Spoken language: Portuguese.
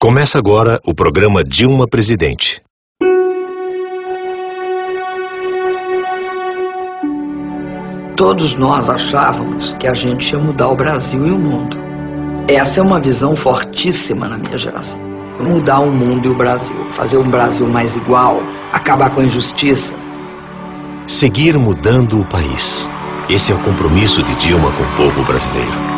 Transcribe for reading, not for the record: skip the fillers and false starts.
Começa agora o programa Dilma Presidente. Todos nós achávamos que a gente ia mudar o Brasil e o mundo. Essa é uma visão fortíssima na minha geração. Mudar o mundo e o Brasil, fazer um Brasil mais igual, acabar com a injustiça. Seguir mudando o país. Esse é o compromisso de Dilma com o povo brasileiro.